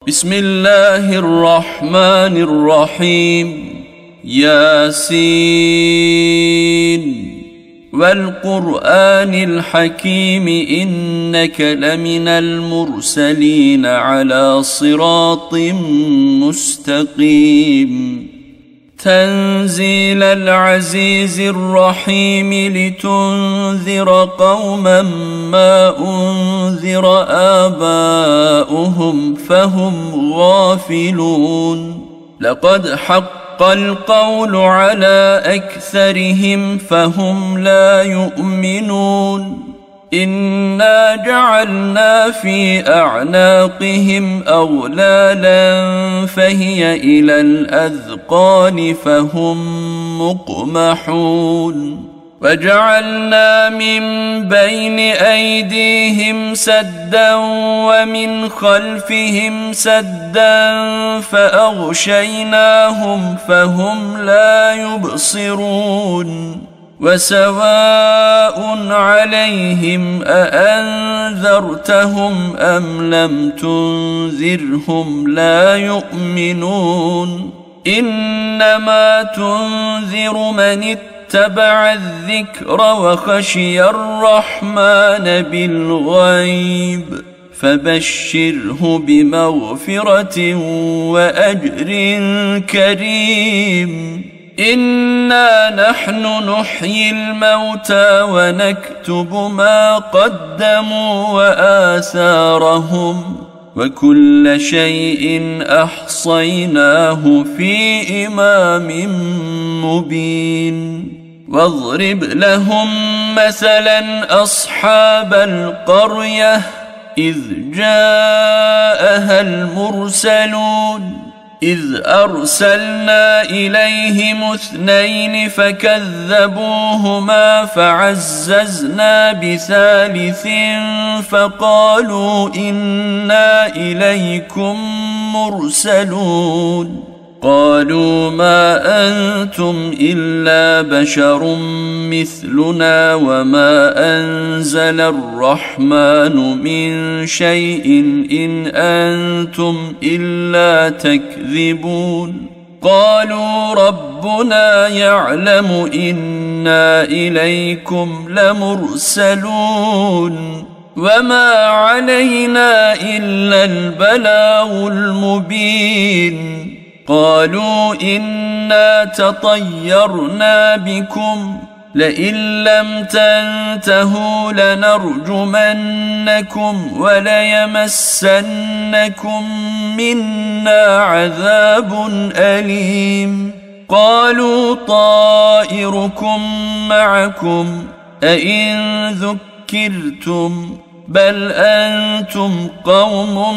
بسم الله الرحمن الرحيم. ياسين والقرآن الحكيم إنك لمن المرسلين على صراط مستقيم. تنزيل العزيز الرحيم لتنذر قوما ما أنذر آباؤهم فهم غافلون. لقد حق القول على أكثرهم فهم لا يؤمنون. إنا جعلنا في أعناقهم أغلالا فهي إلى الأذقان فهم مقمحون. وجعلنا من بين أيديهم سدا ومن خلفهم سدا فأغشيناهم فهم لا يبصرون. وسواء عليهم أأنذرتهم أم لم تنذرهم لا يؤمنون. إنما تنذر من اتبع الذكر وخشي الرحمن بالغيب فبشره بمغفرة وأجر كريم. إنا نحن نحيي الموتى ونكتب ما قدموا وآثارهم وكل شيء أحصيناه في إمام مبين. واضرب لهم مثلا أصحاب القرية إذ جاءها المرسلون إذ أرسلنا إليهم اثنين فكذبوهما فعززنا بثالث فقالوا إنا إليكم مرسلون. قالوا ما أنتم إلا بشر مثلنا وما أنزل الرحمن من شيء إن أنتم إلا تكذبون. قالوا ربنا يعلم إنا إليكم لمرسلون وما علينا إلا البلاغ المبين. قالوا إنا تطيرنا بكم لئن لم تنتهوا لنرجمنكم وليمسنكم منا عذاب أليم. قالوا طائركم معكم أئن ذكرتم بل أنتم قوم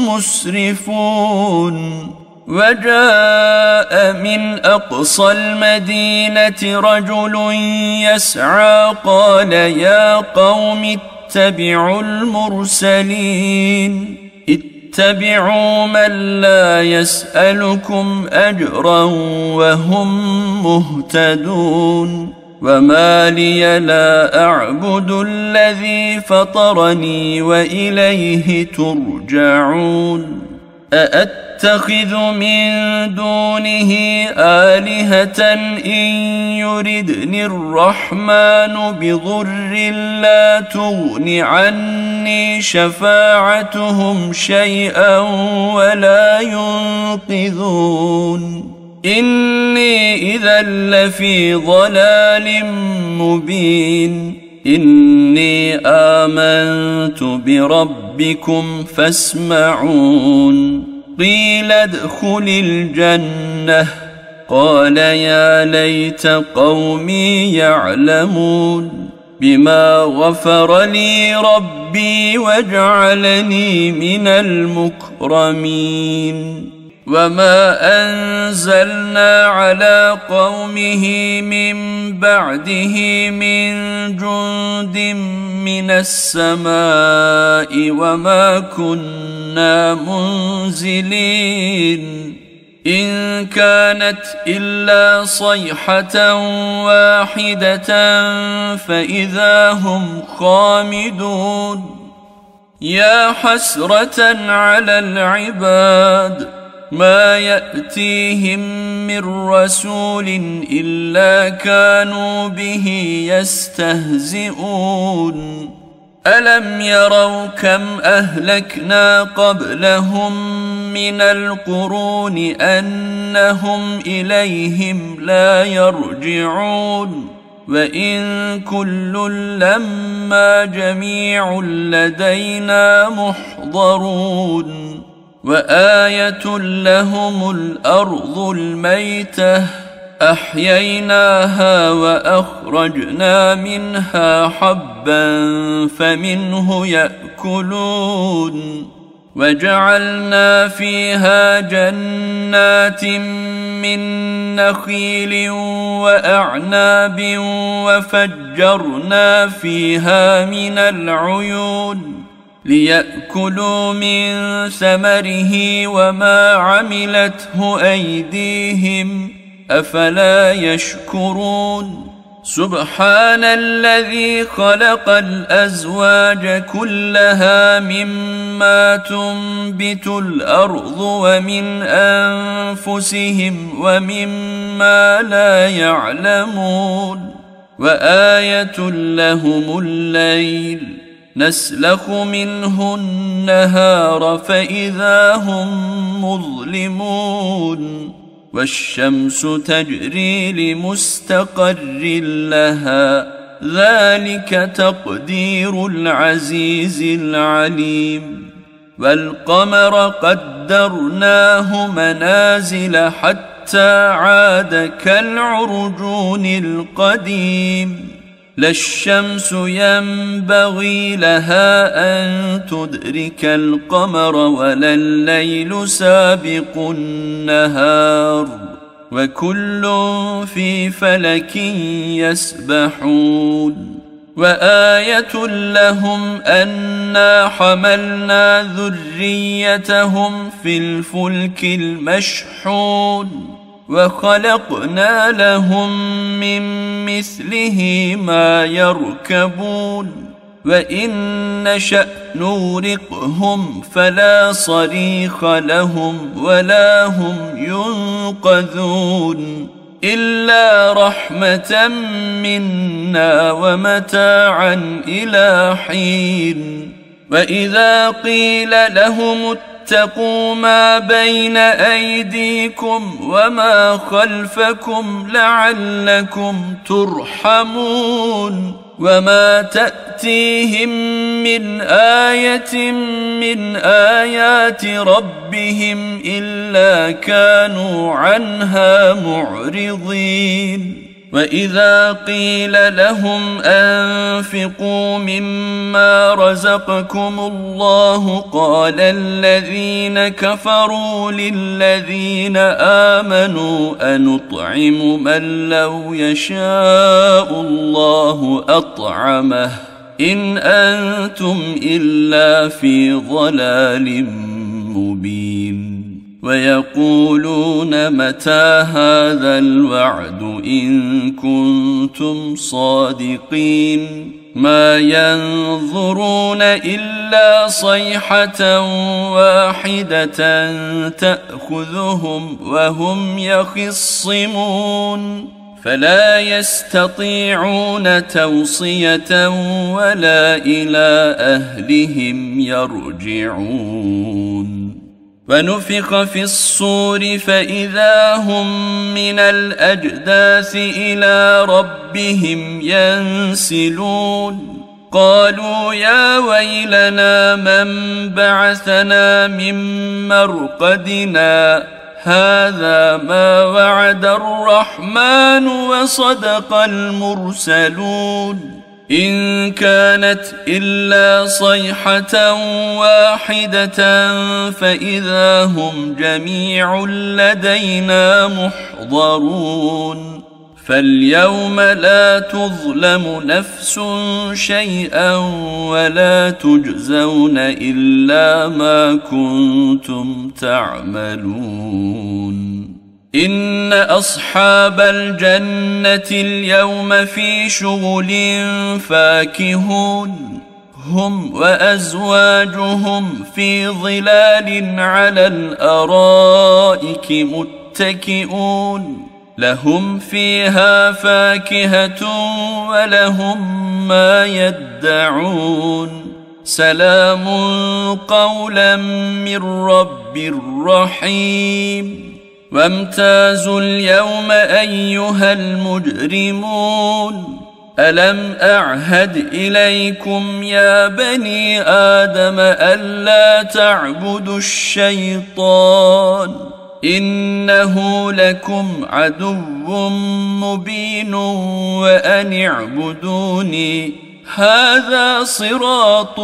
مسرفون. وجاء من أقصى المدينة رجل يسعى قال يا قوم اتبعوا المرسلين اتبعوا من لا يسألكم أجرا وهم مهتدون. وما لي لا أعبد الذي فطرني وإليه ترجعون. أأتخذ من دونه آلهة إن يردني الرحمن بضر لا تغن عني شفاعتهم شيئا ولا ينقذون. إني إذا لفي ضلال مبين. إني آمنت بربكم فاسمعون. قيل ادخل الجنة قال يا ليت قومي يعلمون بما غفر لي ربي وجعلني من المكرمين. وما أنزلنا على قومه من بعده من جند من السماء وما كنا منزلين. إن كانت إلا صيحة واحدة فإذا هم خامدون. يا حسرة على العباد ما يأتيهم من رسول إلا كانوا به يستهزئون ألم يروا كم أهلكنا قبلهم من القرون أنهم إليهم لا يرجعون وإن كل لما جميع لدينا محضرون وآية لهم الأرض الميتة أحييناها وأخرجنا منها حبا فمنه يأكلون وجعلنا فيها جنات من نخيل وأعناب وفجرنا فيها من العيون ليأكلوا من ثمره وما عملته أيديهم أفلا يشكرون سبحان الذي خلق الأزواج كلها مما تنبت الأرض ومن أنفسهم ومما لا يعلمون وآية لهم الليل نسلخ منه النهار فإذا هم مظلمون والشمس تجري لمستقر لها ذلك تقدير العزيز العليم والقمر قدرناه منازل حتى عاد كالعرجون القديم لا الشمس ينبغي لها أن تدرك القمر ولا الليل سابق النهار وكل في فلك يسبحون وآية لهم أنا حملنا ذريتهم في الفلك المشحون وخلقنا لهم من مثله ما يركبون وإن نشأ نغرقهم فلا صريخ لهم ولا هم ينقذون إلا رحمة منا ومتاعا إلى حين وإذا قيل لهم اتقوا ما بين أيديكم وما خلفكم لعلكم ترحمون وما تأتيهم من آية من آيات ربهم إلا كانوا عنها معرضين وإذا قيل لهم أنفقوا مما رزقكم الله قال الذين كفروا للذين آمنوا أنطعم من لو يشاء الله أطعمه إن أنتم إلا في ضلال مبين ويقولون متى هذا الوعد إن كنتم صادقين ما ينظرون إلا صيحة واحدة تأخذهم وهم يخصمون فلا يستطيعون توصية ولا إلى أهلهم يرجعون ونفخ في الصور فإذا هم من الأجداث إلى ربهم ينسلون قالوا يا ويلنا من بعثنا من مرقدنا هذا ما وعد الرحمن وصدق المرسلون إن كانت إلا صيحة واحدة فإذا هم جميع لدينا محضرون فاليوم لا تظلم نفس شيئا ولا تجزون إلا ما كنتم تعملون إن أصحاب الجنة اليوم في شغل فاكهون هم وأزواجهم في ظلال على الأرائك متكئون لهم فيها فاكهة ولهم ما يدعون سلام قولا من رب رحيم وامتازوا اليوم أيها المجرمون ألم أعهد إليكم يا بني آدم ألا تعبدوا الشيطان إنه لكم عدو مبين وأن اعبدوني هذا صراط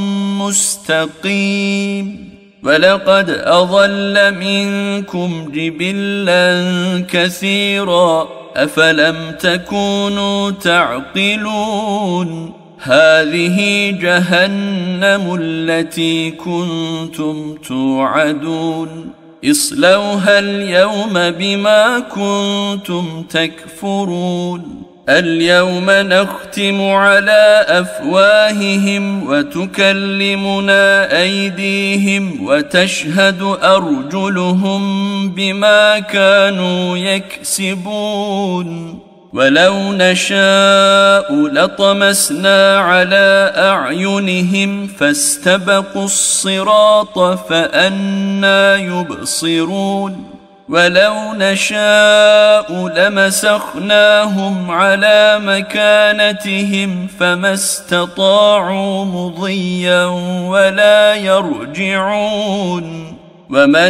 مستقيم ولقد أضل منكم جبلا كثيرا أفلم تكونوا تعقلون هذه جهنم التي كنتم توعدون اصلوها اليوم بما كنتم تكفرون اليوم نختم على أفواههم وتكلمنا أيديهم وتشهد أرجلهم بما كانوا يكسبون ولو نشاء لطمسنا على أعينهم فاستبقوا الصراط فأنى يبصرون ولو نشاء لمسخناهم على مكانتهم فما استطاعوا مضيا ولا يرجعون ومن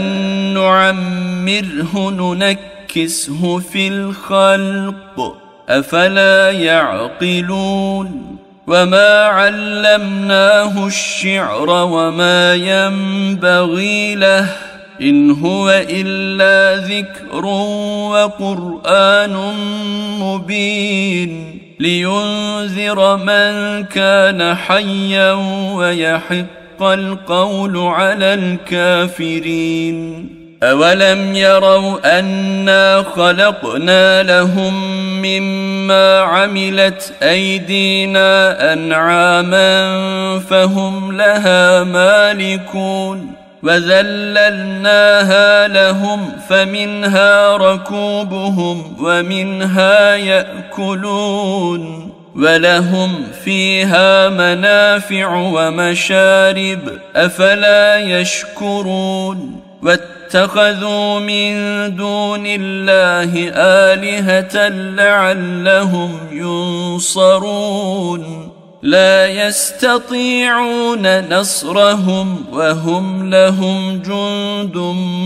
نعمره ننكسه في الخلق أفلا يعقلون وما علمناه الشعر وما ينبغي له إن هو إلا ذكر وقرآن مبين لينذر من كان حيا ويحق القول على الكافرين أولم يروا أنا خلقنا لهم مما عملت أيدينا أنعاما فهم لها مالكون وذللناها لهم فمنها ركوبهم ومنها يأكلون ولهم فيها منافع ومشارب أفلا يشكرون واتخذوا من دون الله آلهة لعلهم ينصرون لا يستطيعون نصرهم وهم لهم جند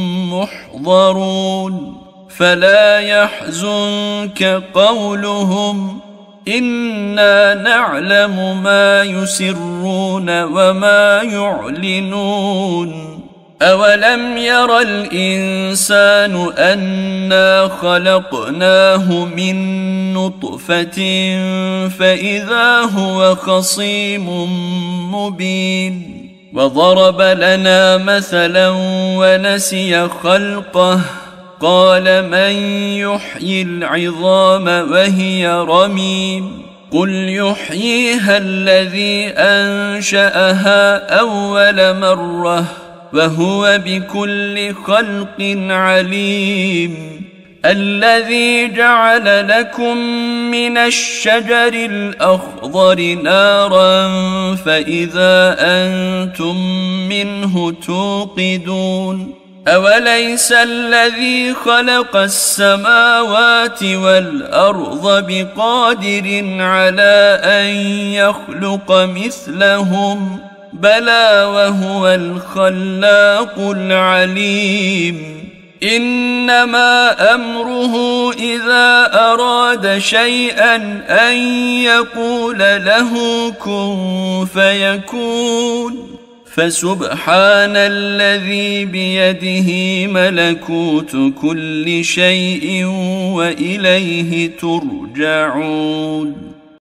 محضرون فلا يحزنك قولهم إنا نعلم ما يسرون وما يعلنون أولم ير الإنسان أنا خلقناه من نطفة فإذا هو خصيم مبين وضرب لنا مثلا ونسي خلقه قال من يحيي العظام وهي رميم قل يحييها الذي أنشأها أول مرة وهو بكل خلق عليم الذي جعل لكم من الشجر الأخضر نارا فإذا أنتم منه توقدون أوليس الذي خلق السماوات والأرض بقادر على أن يخلق مثلهم بلى وهو الخلاق العليم إنما أمره إذا أراد شيئا أن يقول له كن فيكون فسبحان الذي بيده ملكوت كل شيء وإليه ترجعون